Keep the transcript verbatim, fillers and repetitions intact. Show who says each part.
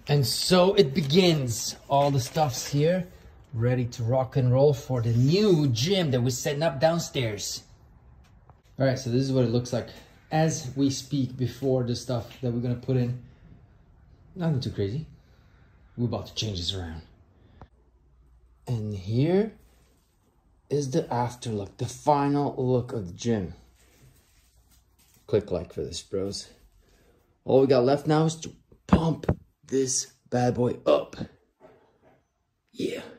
Speaker 1: And so it begins. All the stuff's here, ready to rock and roll for the new gym that we're setting up downstairs. All right, so this is what it looks like as we speak before the stuff that we're gonna put in. Nothing too crazy. We're about to change this around. And here is the after look, the final look of the gym. Click like for this, bros. All we got left now is to pump this bad boy up. Yeah.